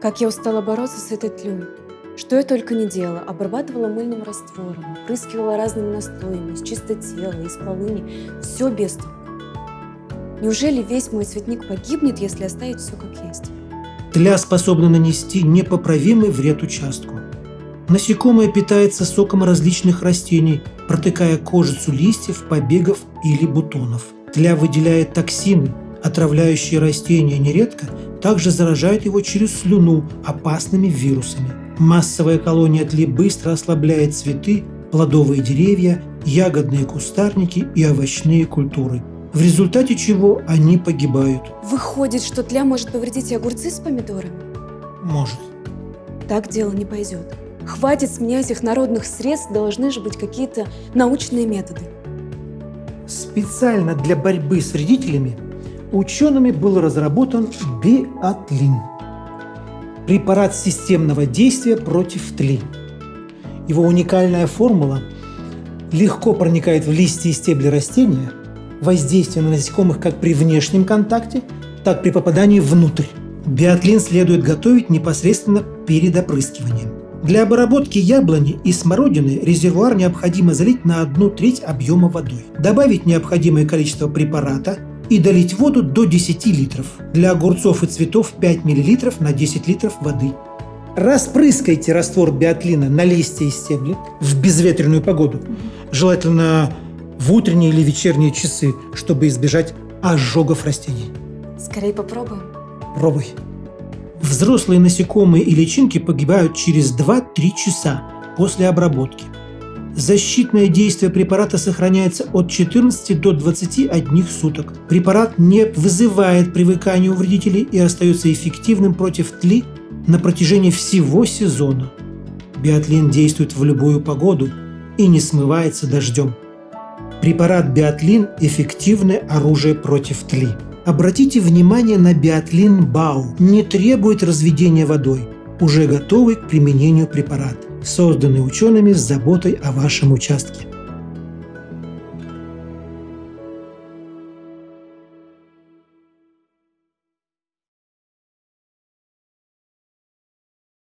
Как я устала бороться с этой тлей. Что я только не делала. Обрабатывала мыльным раствором, опрыскивала разными настоями, из чистотела, из полыни. Все без толку. Неужели весь мой цветник погибнет, если оставить все как есть? Тля способна нанести непоправимый вред участку. Насекомое питается соком различных растений, протыкая кожицу листьев, побегов или бутонов. Тля выделяет токсины, отравляющие растения нередко, также заражают его через слюну опасными вирусами. Массовая колония тли быстро ослабляет цветы, плодовые деревья, ягодные кустарники и овощные культуры, в результате чего они погибают. Выходит, что тля может повредить и огурцы с помидорами? Может. Так дело не пойдет. Хватит с меня этих народных средств, должны же быть какие-то научные методы. Специально для борьбы с вредителями учеными был разработан биатлин – препарат системного действия против тли. Его уникальная формула легко проникает в листья и стебли растения, воздействие на насекомых как при внешнем контакте, так и при попадании внутрь. Биатлин следует готовить непосредственно перед опрыскиванием. Для обработки яблони и смородины резервуар необходимо залить на 1/3 объема водой, добавить необходимое количество препарата и долить воду до 10 литров. Для огурцов и цветов 5 мл на 10 литров воды. Распрыскайте раствор биатлина на листья и стебли в безветренную погоду, желательно в утренние или вечерние часы, чтобы избежать ожогов растений. Скорее попробуем. Пробуй. Взрослые насекомые и личинки погибают через 2-3 часа после обработки. Защитное действие препарата сохраняется от 14 до 21 суток. Препарат не вызывает привыкания у вредителей и остается эффективным против тли на протяжении всего сезона. Биатлин действует в любую погоду и не смывается дождем. Препарат биатлин – эффективное оружие против тли. Обратите внимание на биатлин БАУ. Не требует разведения водой. Уже готовый к применению препарат, созданный учеными с заботой о вашем участке.